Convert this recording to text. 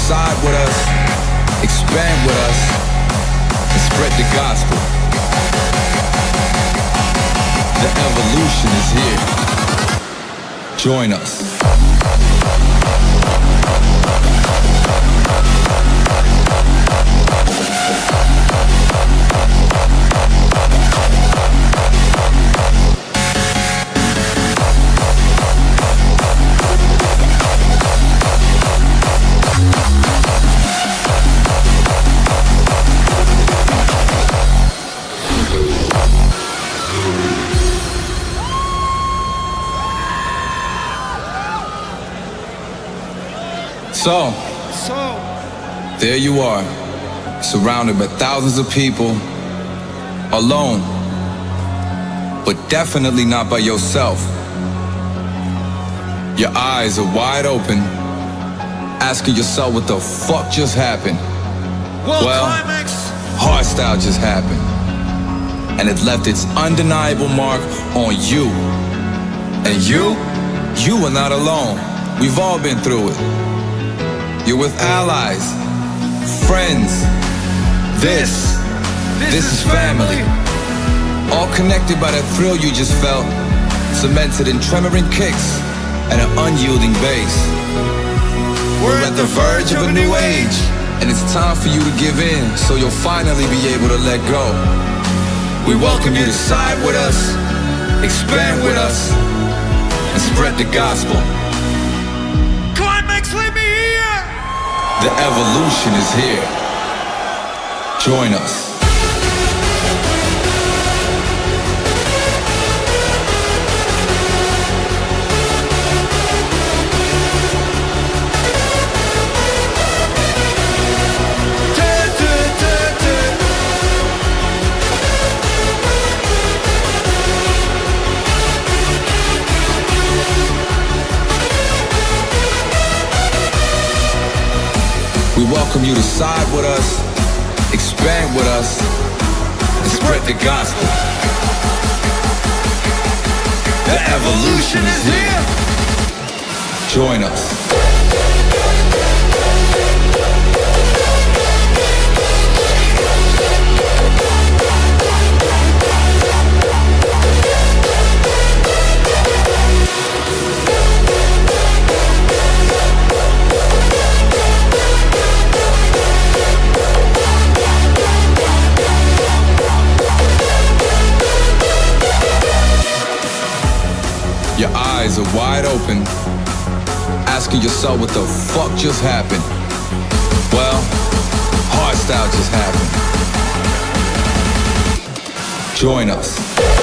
side with us, expand with us, and spread the gospel. The evolution is here. Join us. So, there you are, surrounded by thousands of people, alone, but definitely not by yourself. Your eyes are wide open, asking yourself what the fuck just happened. Well, hardstyle just happened, and it left its undeniable mark on you. And you are not alone. We've all been through it. You're with allies, friends. This is family. All connected by the thrill you just felt, cemented in tremoring kicks and an unyielding bass. We're at the verge of a new age, and it's time for you to give in, so you'll finally be able to let go. We welcome you to side with us, expand with us, and spread the gospel. Climax, let me hear! The evolution is here. Join us. We welcome you to side with us, expand with us, and spread the gospel. The evolution is here. Join us. Your eyes are wide open, asking yourself what the fuck just happened. Well, hardstyle just happened. Join us.